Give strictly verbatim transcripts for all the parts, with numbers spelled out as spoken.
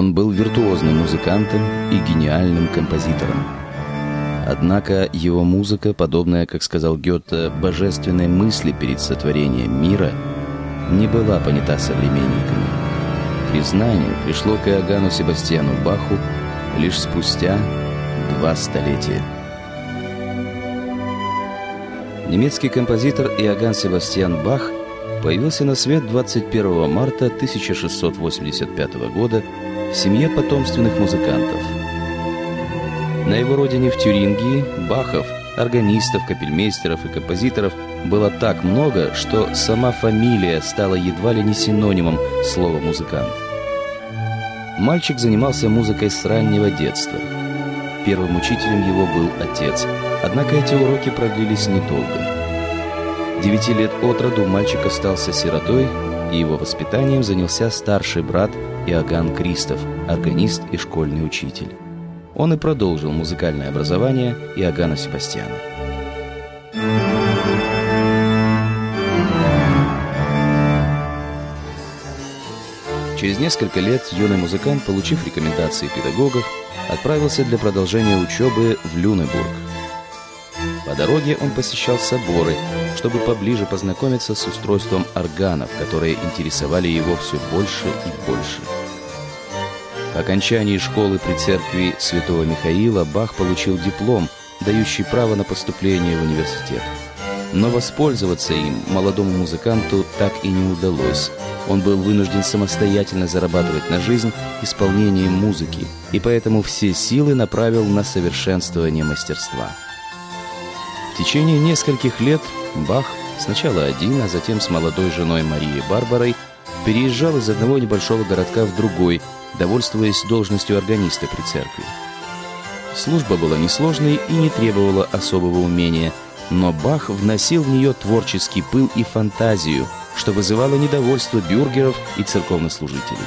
Он был виртуозным музыкантом и гениальным композитором. Однако его музыка, подобная, как сказал Гёте, божественной мысли перед сотворением мира, не была понята современниками. Признание пришло к Иоганну Себастьяну Баху лишь спустя два столетия. Немецкий композитор Иоганн Себастьян Бах появился на свет двадцать первого марта тысяча шестьсот восемьдесят пятого года в семье потомственных музыкантов. На его родине в Тюрингии Бахов, органистов, капельмейстеров и композиторов было так много, что сама фамилия стала едва ли не синонимом слова «музыкант». Мальчик занимался музыкой с раннего детства. Первым учителем его был отец, однако эти уроки продлились недолго. Девяти лет от роду мальчик остался сиротой, и его воспитанием занялся старший брат Иоганн Кристоф, органист и школьный учитель. Он и продолжил музыкальное образование Иоганна Себастьяна. Через несколько лет юный музыкант, получив рекомендации педагогов, отправился для продолжения учебы в Люнебург. По дороге он посещал соборы, чтобы поближе познакомиться с устройством органов, которые интересовали его все больше и больше. По окончании школы при церкви Святого Михаила Бах получил диплом, дающий право на поступление в университет. Но воспользоваться им молодому музыканту так и не удалось. Он был вынужден самостоятельно зарабатывать на жизнь исполнением музыки, и поэтому все силы направил на совершенствование мастерства. В течение нескольких лет Бах, сначала один, а затем с молодой женой Марией Барбарой, переезжал из одного небольшого городка в другой, довольствуясь должностью органиста при церкви. Служба была несложной и не требовала особого умения, но Бах вносил в нее творческий пыл и фантазию, что вызывало недовольство бюргеров и церковнослужителей.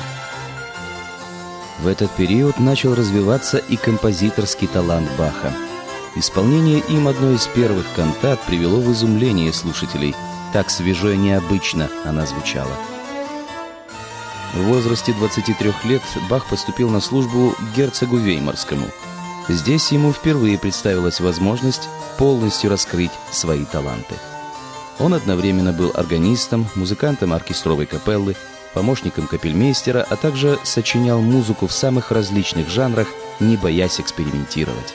В этот период начал развиваться и композиторский талант Баха. Исполнение им одной из первых кантат привело в изумление слушателей. Так свежо и необычно она звучала. В возрасте двадцати трёх лет Бах поступил на службу к герцогу Веймарскому. Здесь ему впервые представилась возможность полностью раскрыть свои таланты. Он одновременно был органистом, музыкантом оркестровой капеллы, помощником капельмейстера, а также сочинял музыку в самых различных жанрах, не боясь экспериментировать.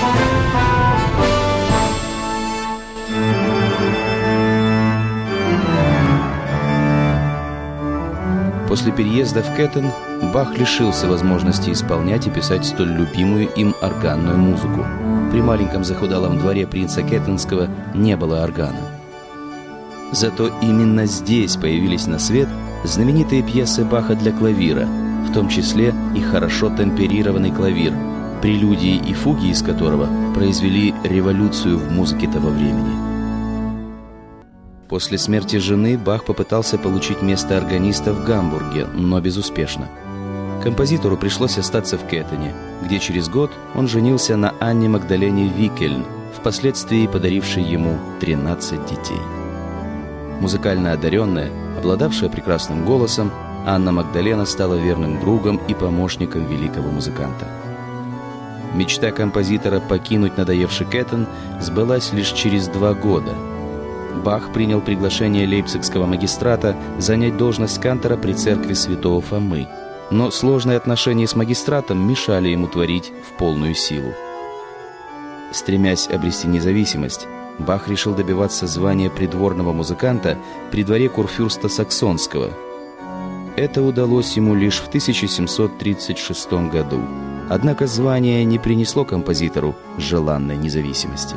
После переезда в Кеттен Бах лишился возможности исполнять и писать столь любимую им органную музыку. При маленьком захудалом дворе принца Кеттенского не было органа. Зато именно здесь появились на свет знаменитые пьесы Баха для клавира, в том числе и хорошо темперированный клавир, прелюдии и фуги из которого произвели революцию в музыке того времени. После смерти жены Бах попытался получить место органиста в Гамбурге, но безуспешно. Композитору пришлось остаться в Кеттене, где через год он женился на Анне Магдалене Викельн, впоследствии подарившей ему тринадцать детей. Музыкально одаренная, обладавшая прекрасным голосом, Анна Магдалена стала верным другом и помощником великого музыканта. Мечта композитора покинуть надоевший Кеттен сбылась лишь через два года. Бах принял приглашение лейпцигского магистрата занять должность кантора при церкви святого Фомы, но сложные отношения с магистратом мешали ему творить в полную силу. Стремясь обрести независимость, Бах решил добиваться звания придворного музыканта при дворе курфюрста Саксонского. Это удалось ему лишь в тысяча семьсот тридцать шестом году, однако звание не принесло композитору желанной независимости.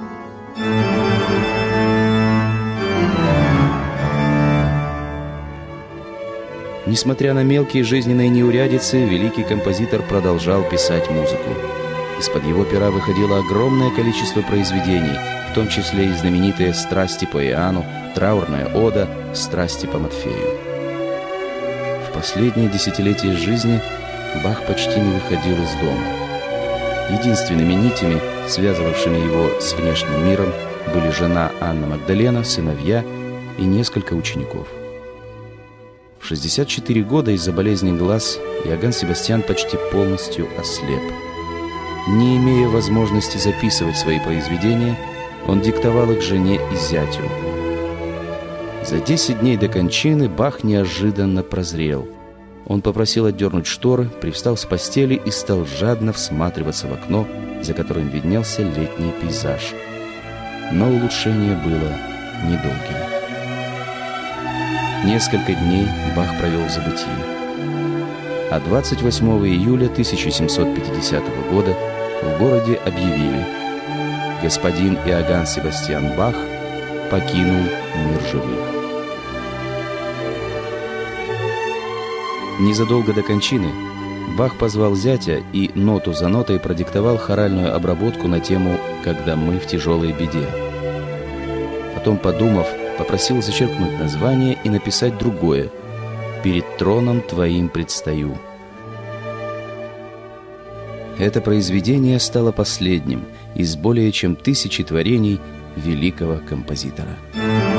Несмотря на мелкие жизненные неурядицы, великий композитор продолжал писать музыку. Из-под его пера выходило огромное количество произведений, в том числе и знаменитые «Страсти по Иоанну», «Траурная ода», «Страсти по Матфею». В последние десятилетия жизни Бах почти не выходил из дома. Единственными нитями, связывавшими его с внешним миром, были жена Анна Магдалена, сыновья и несколько учеников. В шестьдесят четыре года из-за болезни глаз Иоганн Себастьян почти полностью ослеп. Не имея возможности записывать свои произведения, он диктовал их жене и зятю. За десять дней до кончины Бах неожиданно прозрел. Он попросил отдернуть шторы, привстал с постели и стал жадно всматриваться в окно, за которым виднелся летний пейзаж. Но улучшение было недолгим. Несколько дней Бах провел в забытии. А двадцать восьмого июля тысяча семьсот пятидесятого года в городе объявили: господин Иоганн Себастьян Бах покинул мир живых. Незадолго до кончины Бах позвал зятя и ноту за нотой продиктовал хоральную обработку на тему «Когда мы в тяжелой беде». Потом, подумав, попросил зачеркнуть название и написать другое: «Перед троном твоим предстаю». Это произведение стало последним из более чем тысячи творений великого композитора.